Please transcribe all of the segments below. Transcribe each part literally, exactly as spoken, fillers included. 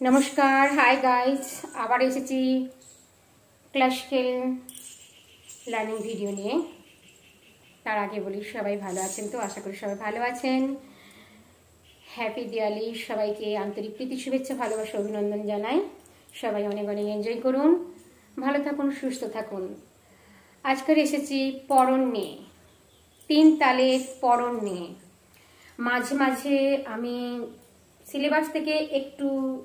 নমস্কার, hi guys, আবার এসেছি ক্লাসিক্যাল লার্নিং ভিডিও নিয়ে। তার আগে বলি সবাই ভালো আছেন তো? আশা করি সবাই ভালো আছেন। হ্যাপি দিওয়ালি, সবাইকে আন্তরিক প্রীতি শুভেচ্ছা ভালোবাসা অভিনন্দন জানাই। সবাই অনেক অনেক এনজয় করুন, ভালো থাকুন, সুস্থ থাকুন। আজকের এসেছি পরন নিয়ে, তিন তালের পরন নিয়ে। মাঝে মাঝে আমি সিলেবাস থেকে একটু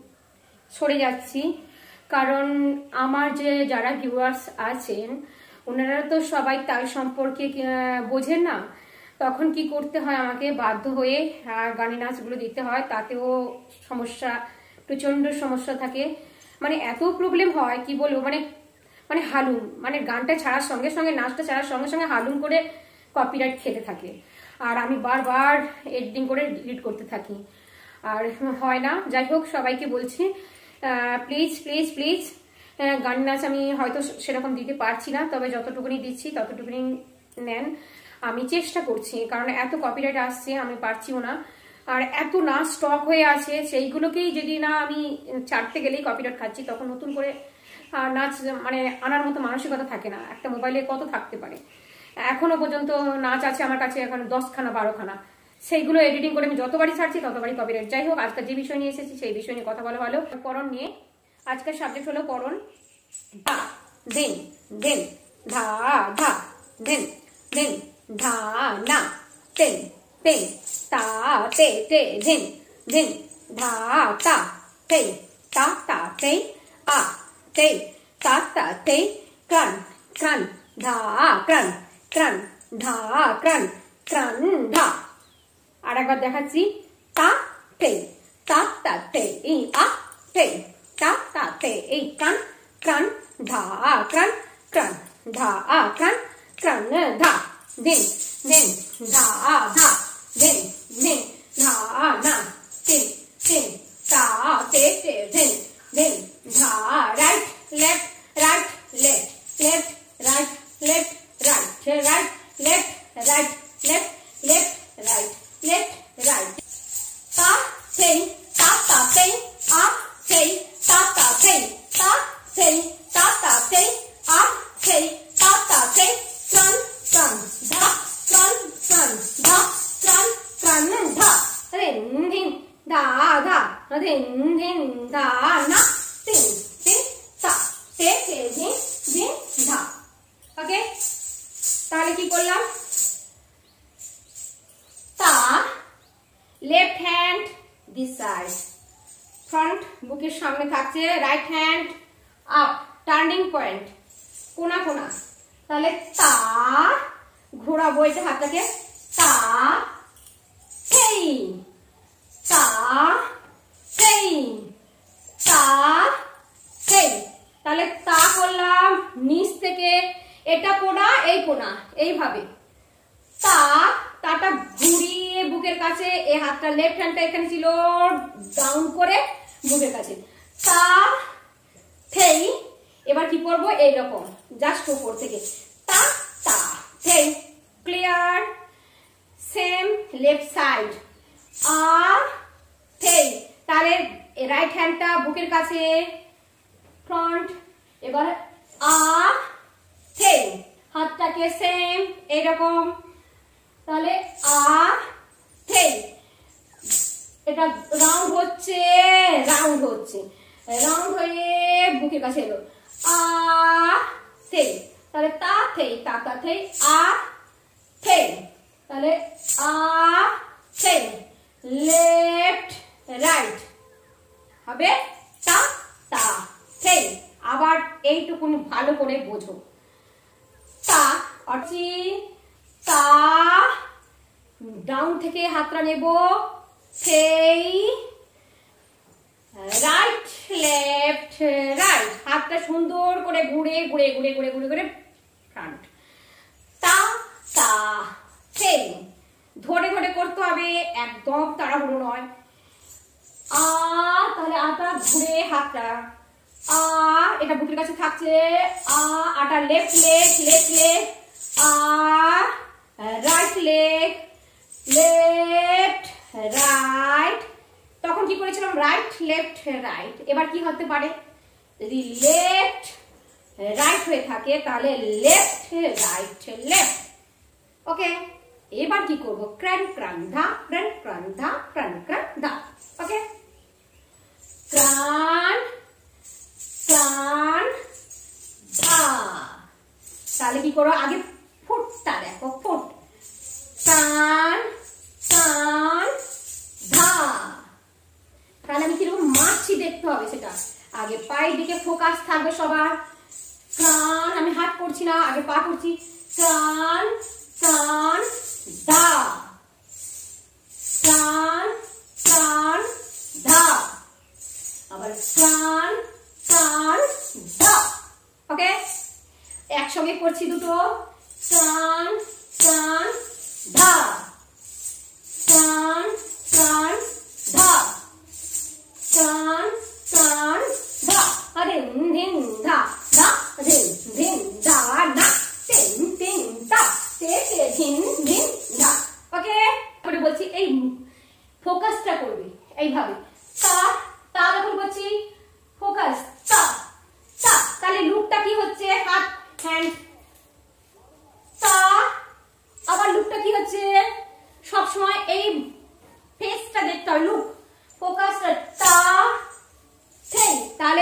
সরে যাচ্ছি, কারণ আমার যে যারা ভিউয়ার্স আছেন ওনারা তো সবাই তাল সম্পর্কে বোঝেন না। তখন কি করতে হয়, আমাকে বাধ্য হয়ে গানের নাচগুলো দিতে হয়, তাতেও সমস্যা, প্রচণ্ড সমস্যা থাকে। মানে এত প্রবলেম হয় কি বলবো, মানে মানে হালুম, মানে গানটা ছাড়ার সঙ্গে সঙ্গে নাচটা ছাড়ার সঙ্গে সঙ্গে হালুম করে কপিরাইট খেতে থাকে, আর আমি বারবার এডিটিং করে ডিলিট করতে থাকি, আর হয় না। যাই হোক, সবাইকে বলছি প্লিজ প্লিজ প্লিজ গান নাচ আমি হয়তো সেরকম দিতে পারছি না, তবে যতটুকুনি দিচ্ছি ততটুকুনি নেন। আমি চেষ্টা করছি, কারণ এত কপিরাইট আসছে, আমি পারছিও না। আর এত নাচ স্টক হয়ে আছে, সেইগুলোকেই যদি না আমি ছাড়তে গেলেই কপিরাইট খাচ্ছি, তখন নতুন করে নাচ মানে আনার মতো মানসিকতা থাকে না। একটা মোবাইলে কত থাকতে পারে, এখনো পর্যন্ত নাচ আছে আমার কাছে এখন দশখানা বারোখানা, সেইগুলো এডিটিং করে আমি যতবারই ছাড়ছি ততবারই কপিরাইট। যাই হোক, আজকে যে বিষয় নিয়ে এসেছি সেই বিষয় নিয়ে কথা বলা ভালো। পরন নিয়ে আজকের সাবজেক্ট হলো পরন। ধা দিন দিন ধা ধা দিন দিন ধা না তিন তিন তা তে তে দিন দিন ধা তা তে তা তা তে আ তে তা তা তে ক্রান ক্রান ধা ক্রান ক্রান ধা ক্রান ক্রান ধা। আর একবার দেখাচ্ছি, তা তে তা তা তে এই আ তে তা তা তে এই ক্রান ক্রান ধা ক্রান ক্রান ধা ক্রান ক্রান ধা দিন দিন ধা ধা দিন দিন ধা না তিন তিন তা তে তে দিন দিন ধা right left right left left right left right right left right left left right left right ta say ta ta say a say ta ta say ta say ta ta say a say ta ta say sun sun da sun sun da sun sun da rin rin da da rin rin da na tin tin ta te te din din da। Okay, তাহলে কি করলাম? Left hand this side, front বুকের সামনে থাকছে, right hand up, turning point, কোনা কোনা। তাহলে তা ঘোরা বইতে হাতটাকে, তা সেই তা সেই তা সেই। তাহলে তা করলাম নিচ থেকে, এটা কোনা এই কোনা, এইভাবে তা তাটা ঘুরিয়ে বুকের কাছে, এই হাতটা লেফট হ্যান্ডটা এখানে ছিল, ডাউন করে বুকের কাছে তা থেই। এবার কি করবো, এইরকম জাস্ট উপর থেকে তা তা থেই। ক্লিয়ার? সেম লেফট সাইড আ থেই। তাহলে রাইট হ্যান্ডটা বুকের কাছে, ফ্রন্ট, এবার আ থেই, হাতটাকে সেম এইরকম। তাহলে আ থেই, এটা রাউন্ড হচ্ছে রাউন্ড হচ্ছে রাউন্ড হয়ে বুকের কাছে এলো, আ থেই। তাহলে তা থেই তা তা থেই আ থেই। তাহলে আ থেই, লেফট রাইট হবে তা তা থেই। আবার এইটুকুন ভালো করে বোঝো, তা অচি তা, ডাউন থেকে হাতটা নেব, সেই রাইট লেফট রাইট, হাতটা সুন্দর করে ঘুরে ঘুরে ঘুরে ঘুরে ঘুরে ঘুরে ফ্রন্ট, তা তা সেই। ধরে ধরে করতে হবে, একদম তাড়াহুড়ো নয়। আ তাহলে আটা ঘুরে হাতটা, আ এটা বুকের কাছে থাকছে, আ আটা লেফট লেগ লেফট লেগ, আ right leg, left, right, তখন কি করেছিলাম রাইট লেফট রাইট। এবার কি হতে পারে, যদি লেফট রাইট হয়ে থাকে তাহলে লেফট রাইট লেফট। ওকে, এবার কি করব, ক্রান ক্রান ধা ক্রান ক্রান ধা ক্রান ক্রান ধা। ওকে, ক্রান ক্রান ধা। তাহলে কি করো, আগে ফুটটা দেখো, ফুট ক্রান ক্রান ধা। তাহলে আমি কিরকম মারছি দেখতে হবে সেটা। আগে পায়ের দিকে ফোকাস থাকবে সবার। ক্রান, আমি হাত করছি না, আগে পা করছি। ক্রান ক্রান ধা, ক্রান ক্রান ধা, আবার ক্রান ক্রান ধা। ওকে, একসঙ্গে করছি দুটো। ক্রান ক্রান ধা, ক্রান ক্রান ধা, ক্রান ক্রান ধা। আরে ধিং ধা ধা ধিং ধিং ধা না টিং টিং ধা তে তে ধিং ধিং ধা। ওকে, আমি বলছি এই ফোকাসটা করবে এইভাবে। তা তা যখন বলছি ফোকাস তা তা, তাহলে লুকটা কি হচ্ছে, হাত হ্যান্ড তা। আবার লুকটা কি হচ্ছে, সব সময় এই ফেসটা দেখতে হবে, লুক ফোকাসটা তা ঠেই, তাহলে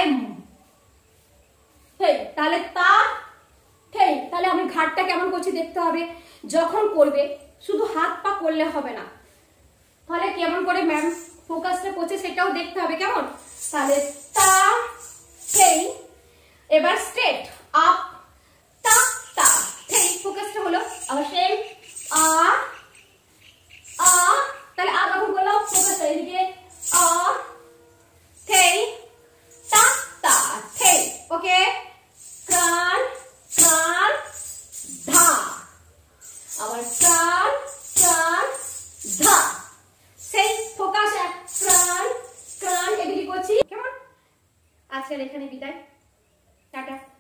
ঠেই, তাহলে তা ঠেই। তাহলে আমি ঘাটটা কেমন করছি দেখতে হবে। যখন করবে শুধু হাত পা করলে হবে না, তাহলে কেমন করে ম্যাম ফোকাসটা করছে সেটাও দেখতে হবে কেমন। তাহলে তা ঠেই, এবার স্ট্রেট আপ তা তা ঠেই, ফোকাসটা হলো। আবার সেই আ আ, তাহলে আ যখন বললাম ফোকাসটা এদিকে আ ঠেই তা তা ঠেই। ওকে, ক্রান ক্রান ধা, আবার ক্রান ক্রান ধা, সেই ফোকাস এক ক্রান ক্রান এগুলি করছি কেমন। আজকের এখানে বিদায়, টাটা।